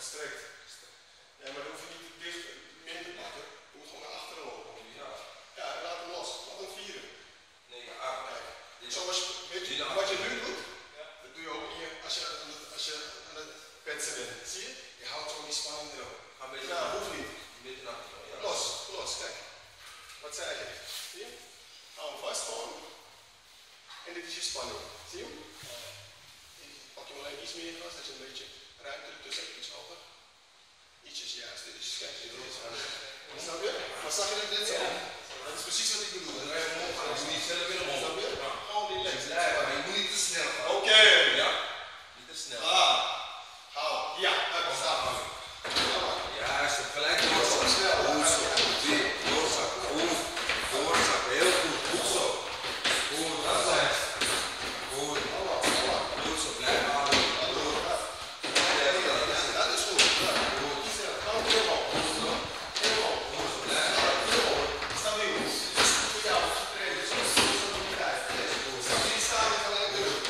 gestrekt. Ja, maar dan hoef je niet dicht min te pakken. Je moet gewoon naar achteren lopen. Ja. Ja, laat hem los. Laat hem vieren. Nee, ja. Kijk. Zoals, weet je, wat je nu doet, dat doe je ook hier als je aan het pensen bent. Zie je? Je houdt zo die spanning erop. Ja, hoeft niet. Los, los, kijk. Wat zei je? Zie je? Hou hem vast gewoon. En dit is je spanning. Zie je? Pak je maar even iets meer vast, dat je een beetje ruimte ertussen hebt, iets hoger. Ietsjes juist, dit is kijk, dit is snap je? Maar zag je dat net zo? Dat is precies wat ik bedoel. Dan ga je omhoog gaan. Je moet niet zelf weer omhoog. Snap je? Gewoon die legs. Maar je moet niet te snel gaan. Oké. Ja? Niet te snel. Hou. Ja, staat. Juist, gelijk doorzakken. Snel. Weer, doorzakken. Goed. Doorzakken, heel goed. Goed zo. Goed, dat blijft. Goed. Goed zo, blijf ademen. Dat is goed. Hou hem helemaal. Helemaal. Blijf ademen. Stabiel. Voor jou, als je traint. Stabiliteit. Stabiliteit staan en gelijk de rug.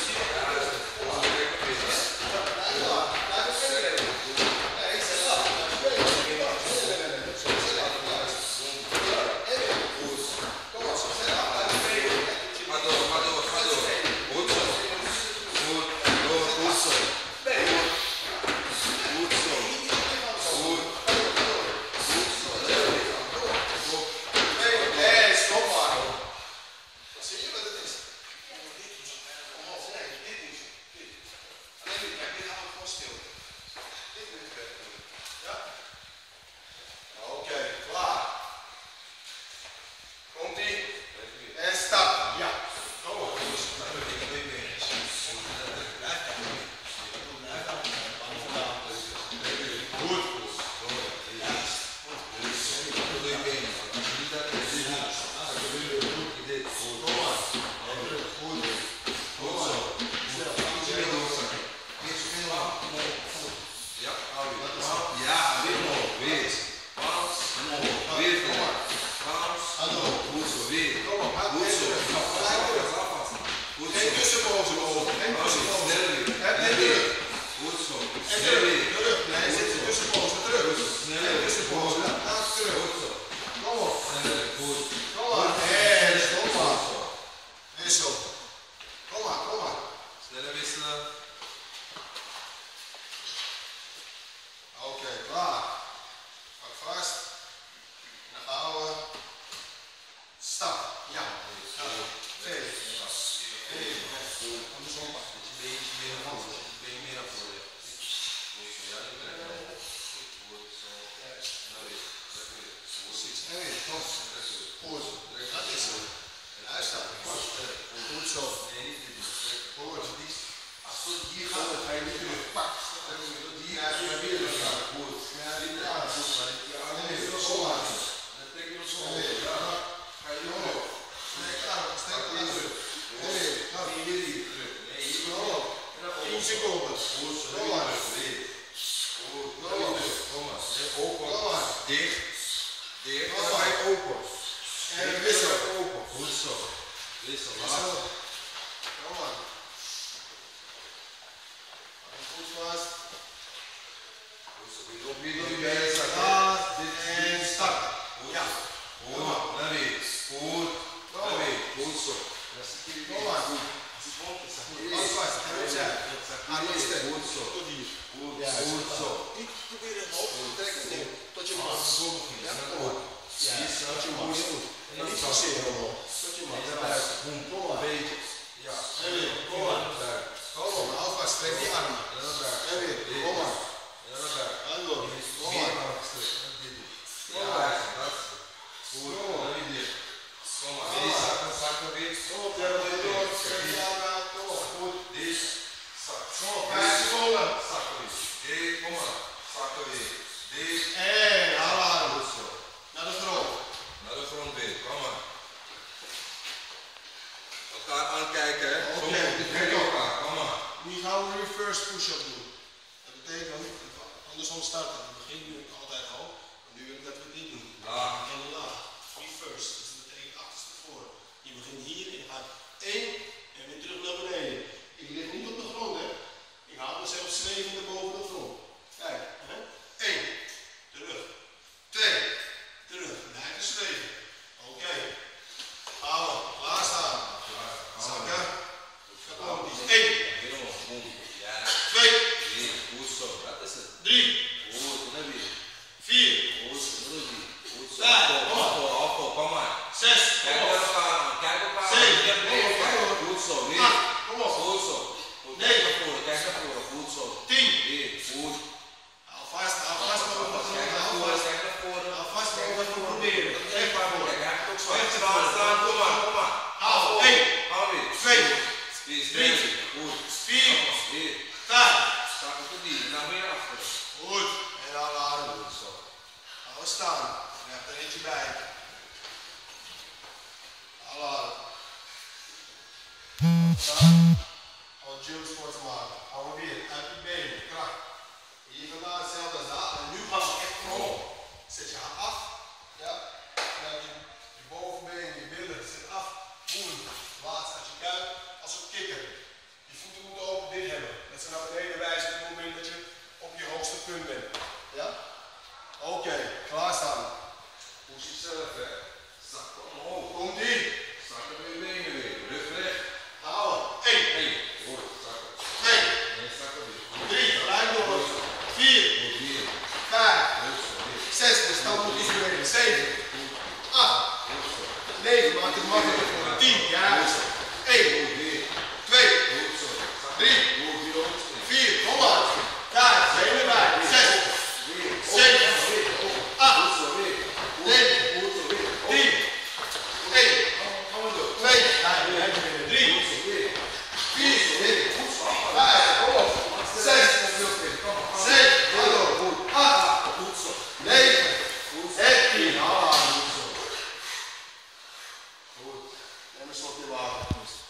Andersom starten. We beginnen nu altijd hoog. Nu wil ik dat we het niet doen. Laag. We beginnen laag. Reverse. Dus dat betekent achterste voor. Je begint hier en je gaat 1 en weer terug naar beneden. Ik lig niet op de grond, hè. Ik haal mezelf zwevende boven de grond. Kijk. Goed. En dan adem. Goed zo. Gaan we staan. Recht er eentje bij. Adem. Staan. Gewoon gym sporten maken. Gaan we weer. Uit je benen. Kracht. Even naar hetzelfde als dat. En nu gaan we echt knallen. Zet je hand af. Ja. En dan je bovenbeen, je billen. Zet af. Voelen. Laatst uit je kuit. Als een kikker. Je voeten moeten ook dit hebben. Dat ze naar beneden wijzen op het moment dat je op je hoogste punt bent. Ja? Oké, klaarstaan. Push jezelf, hè. Zak omhoog. Komt ie. Zak er weer benen weer. Rug recht. Houden. 1. Goed, zakken. 2. Nee, zakken weer. 3. Gelijk door. 4. Goed, hier. 5. Goed zo, weer. 6. De stand moet iets bewegen. 7. 8. 9. Maak het makkelijk voor. 10. Ja. 1. Goed, weer. 2. Goed zo. 3. Goed, hier ook. 4. Kom maar. 5. 7 erbij. 6. 7. 8. 9. 10. 1. 2. 3. 4. 5. 6. 7. 8. 9. En 10. Neem een slokje water.